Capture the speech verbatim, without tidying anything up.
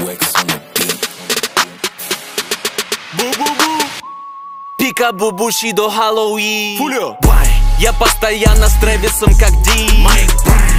Пика бубущий до Хэллоуин. Фулио. Я постоянно с Трэвисом как Ди.